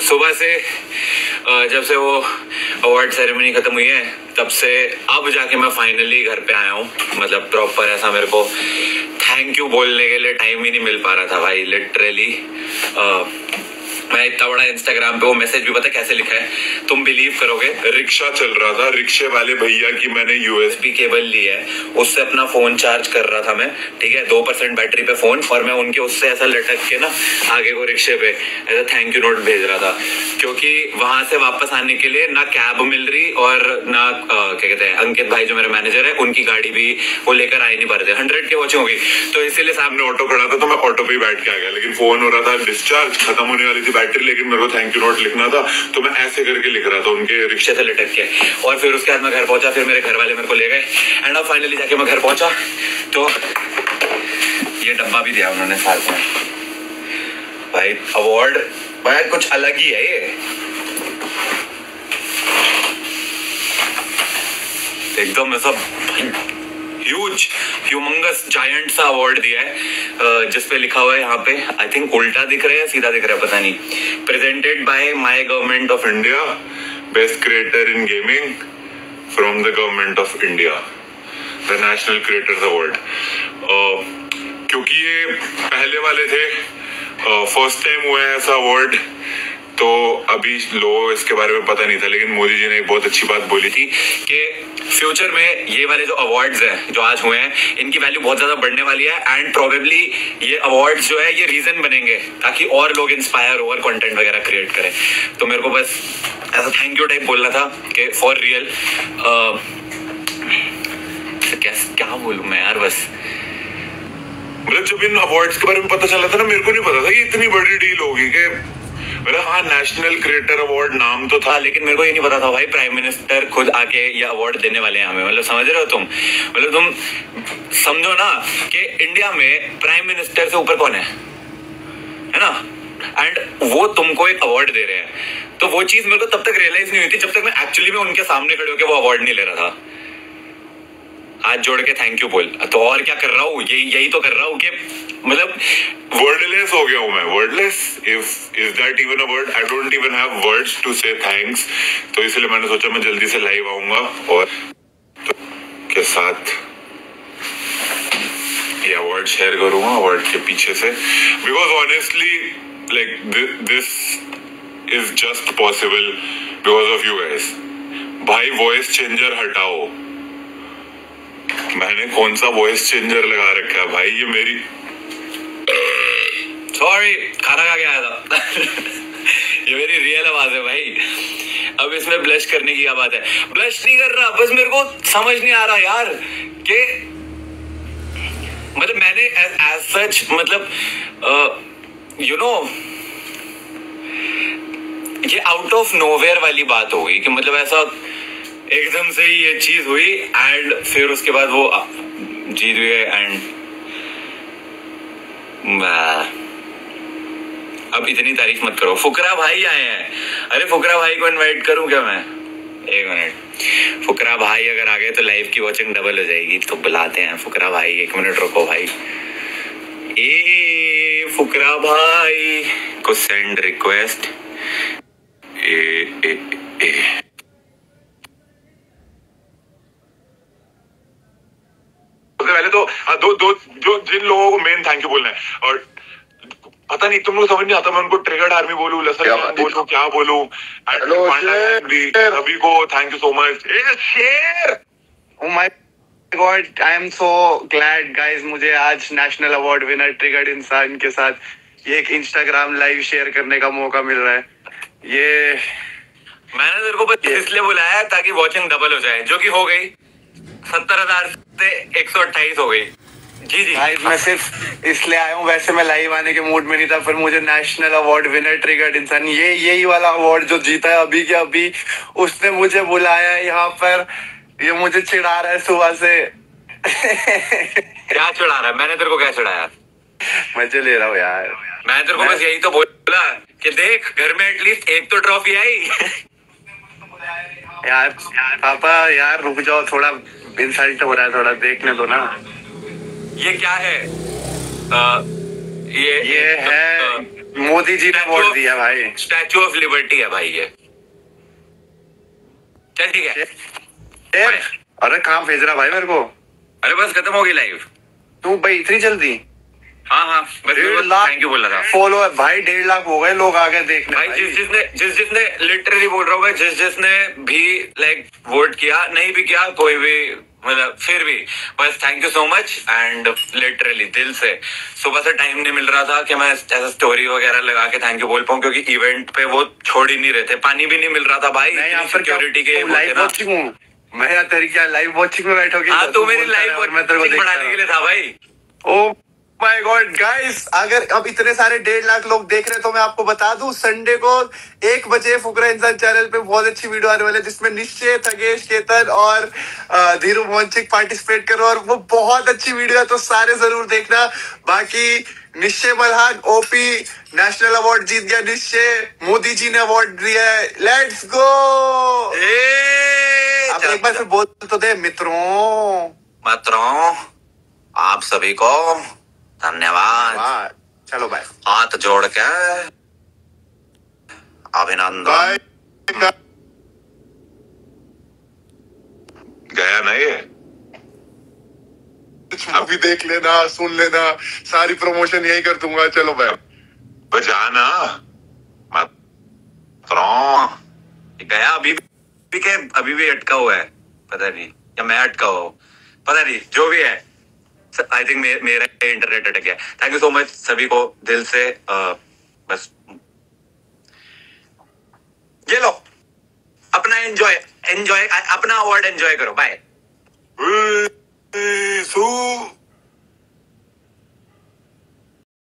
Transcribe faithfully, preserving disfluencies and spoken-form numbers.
सुबह से जब से वो अवार्ड सेरेमनी खत्म हुई है तब से अब जाके मैं फाइनली घर पे आया हूँ। मतलब प्रॉपर ऐसा मेरे को थैंक यू बोलने के लिए टाइम ही नहीं मिल पा रहा था भाई। लिटरली मैं इतना बड़ा इंस्टाग्राम पे वो मैसेज भी पता कैसे लिखा है, तुम बिलीव करोगे। रिक्शा चल रहा था, रिक्शे वाले भैया की मैंने यूएसबी केबल ली है, उससे अपना फोन चार्ज कर रहा था मैं, ठीक है, दो परसेंट बैटरी पे फोन, और मैं उनके उससे ऐसा लटक के ना आगे को रिक्शे पे ऐसा थैंक यू नोट भेज रहा था, क्योंकि वहां से वापस आने के लिए ना कैब मिल रही और ना आ, क्या कहते हैं अंकित भाई जो मेरे मैनेजर है उनकी गाड़ी भी वो लेकर आ ही नहीं पा रहे थे। हंड्रेड के वॉचिंग होगी तो इसीलिए सामने ऑटो खड़ा था तो मैं ऑटो पे ही बैठ के आ गया, लेकिन फोन हो रहा था डिस्चार्ज, खत्म होने वाली थी बैटरी, लेकिन मेरे को थैंक यू नोट लिखना था तो मैं ऐसे करके लिख रहा था उनके रिक्शे से लटक के। और फिर उसके बाद मैं घर पहुंचा, फिर मेरे घर वाले मेरे को ले गए एंड अब फाइनली जाके मैं घर पहुंचा तो ये डब्बा भी दिया उन्होंने साथ में। भाई अवार्ड भाई कुछ अलग ही है ये, एकदम ऐसा ह्यूज ह्यूमंगस जायंट सा अवार्ड दिया है जिसपे लिखा हुआ है यहाँ पे, आई थिंक उल्टा दिख रहा है सीधा दिख रहा है पता नहीं, presented by my government of India, best creator in gaming from the government of India, the national creators award. क्योंकि ये पहले वाले थे, फर्स्ट टाइम हुआ है ऐसा अवार्ड, तो अभी लो इसके बारे में पता नहीं था, लेकिन मोदी जी ने एक बहुत अच्छी बात बोली थी कि फ्यूचर में ये वाले जो अवार्ड्स हैं जो आज हुए हैं इनकी वैल्यू बहुत ज्यादा बढ़ने वाली है एंड प्रोबेबली ये अवार्ड्स जो है ये रीजन बनेंगे ताकि और लोग इंस्पायर हो और कंटेंट वगैरह क्रिएट करें। तो मेरे को बस ऐसा थैंक यू टाइप बोलना था कि फॉर रियल क्या बोलूं मैं यार, बस मतलब जब इन अवार्ड्स के बारे में पता चला था ना मेरे को नहीं पता था कि इतनी बड़ी डील होगी कि मतलब हाँ नेशनल क्रिएटर अवार्ड नाम तो था, लेकिन मेरे को ये नहीं पता था भाई प्राइम मिनिस्टर खुद आके ये अवार्ड देने वाले हैं हमें। मतलब समझ रहे हो तुम, मतलब तुम समझो ना कि इंडिया में प्राइम मिनिस्टर से ऊपर कौन है, है ना, एंड वो तुमको एक अवार्ड दे रहे हैं। तो वो चीज मेरे को तब तक रियलाइज नहीं हुई थी जब तक मैं एक्चुअली में उनके सामने खड़े होकर वो अवार्ड नहीं ले रहा था। हाथ जोड़ के थैंक यू बोल, तो और क्या कर रहा हूँ, यही यही तो कर रहा हूँ कि मतलब वर्डलेस हो गया हूँ मैं, wordless, if is that even a word, I don't even have words to say thanks. तो इसलिए मैंने सोचा मैं जल्दी से लाइव आऊंगा और तो के साथ ये अवार्ड शेयर करूंगा अवार्ड के पीछे से, because honestly like this is just possible because of you guys. भाई वॉइस चेंजर हटाओ, मैंने कौन सा वॉइस चेंजर लगा रखा है भाई, ये मेरी सॉरी खाना खा के आया था ये मेरी रियल आवाज है भाई। अब इसमें ब्लश करने की क्या बात है, ब्लश नहीं कर रहा, बस मेरे को समझ नहीं आ रहा यार कि मतलब मैंने एज सच मतलब यू नो ये आउट ऑफ नोवेयर वाली बात हो गई कि मतलब ऐसा एकदम से ही ये चीज हुई एंड फिर उसके बाद वो जीत गए एंड अब इतनी तारीफ मत करो। फुकरा भाई आए हैं, अरे फुकरा भाई को इनवाइट करूं क्या मैं, एक मिनट, फुकरा भाई अगर आ गए तो लाइव की वॉचिंग डबल हो जाएगी, तो बुलाते हैं फुकरा भाई, एक मिनट रुको भाई। ए फुकरा भाई को सेंड रिक्वेस्ट, ए ए ए पहले तो दो दो जो जिन लोगों को मेन थैंक यू बोलना है, और पता नहीं तुम लोग समझ नहीं आता मैं उनको ट्रिगर्ड आर्मी बोलूं, लसन बोलूं, क्या बोलूं, सभी को थैंक यू सो मच। शेर oh my god, I am so glad guys, मुझे आज नेशनल अवार्ड विनर ट्रिगर्ड इंसान के साथ ये एक इंस्टाग्राम लाइव शेयर करने का मौका मिल रहा है। ये मैंने तेरे को बस इसलिए बुलाया ताकि वॉचिंग डबल हो जाए, जो कि हो गई, सत्तर हजार से एक सौ अट्ठाईस हो गई। जी जी भाई मैं सिर्फ इसलिए आया हूँ, वैसे मैं लाइव आने के मूड में नहीं था, फिर मुझे नेशनल अवार्ड विनर ट्रिगर्ड इंसान, ये यही वाला अवार्ड जो जीता है अभी के अभी, उसने मुझे बुलाया है यहाँ पर, ये मुझे चिढ़ा रहा है सुबह से क्या चिढ़ा रहा है, मैंने तेरे को क्या चिढ़ाया, मजे ले रहा हूँ यार, मैं तेरे को बस यही तो बोला कि देख घर में एटलीस्ट एक तो ट्रॉफी आई यार। पापा यार रुक जाओ, थोड़ा इंसल्ट हो रहा है, थोड़ा देखने दो ना। ये क्या है, आ, ये ये है मोदी जी ने अवार्ड दिया भाई। स्टैचू ऑफ लिबर्टी है भाई ये। चल ठीक है। ए, अरे कहाँ भेज रहा भाई मेरे को? अरे बस खत्म हो गई लाइव। तू भाई इतनी जल्दी? हाँ हाँ बस थैंक यू बोला था। फॉलो भाई डेढ़ लाख हो गए लोग आ गए देखने भाई, भाई जिस जिसने जिस जिसने लिटरली बोल रहा होगा, जिस जिसने भी लाइक वोट किया, नहीं भी किया, कोई भी मतलब फिर भी बस thank you so much. And literally दिल से सुबह से टाइम नहीं मिल रहा था कि मैं ऐसा स्टोरी वगैरह लगा के थैंक यू बोल पाऊँ, क्योंकि इवेंट पे वो छोड़ ही नहीं रहे थे, पानी भी नहीं मिल रहा था भाई। सिक्योरिटी के लाइव वॉचिंग हूँ मैं यार, तेरी क्या लाइव वॉचिंग में बैठोगे? हाँ तू मेरी लाइव वॉचिंग बढ़ाने के लिए था भाई। ओ माय गॉड गाइस, अगर अब इतने सारे डेढ़ लाख लोग देख रहे हैं तो मैं आपको बता दूं, संडे को एक बजे फुकरा इंसान चैनल पे बहुत अच्छी वीडियो आने वाली है, जिसमें निश्चय, थगेश, केतन और धीरू मोहनचिक पार्टिसिपेट करो, और वो बहुत अच्छी वीडियो है, तो सारे जरूर देखना। बाकी Nischay Malhan OP national award जीत गया निश्चय, मोदी जी ने अवार्ड दिया है, लेट्स गो। अब एक बार फिर बोल तो दे मित्रों मित्रों आप सभी को धन्यवाद। चलो बाय, हाथ जोड़ के अभिनंदन। गया ना ये, अभी देख लेना, सुन लेना, सारी प्रमोशन यही कर दूंगा। चलो बाय, बजाना मित्रों। गया अभी भी के अभी भी अटका हुआ है, पता नहीं या मैं अटका हुआ हूँ, पता नहीं, जो भी है। आई थिंक मे, मेरा इंटरनेट अटक गया। थैंक यू सो मच सभी को दिल से। आ, बस ये लो अपना एंजॉय एंजॉय अपना अवार्ड एंजॉय करो। बाय।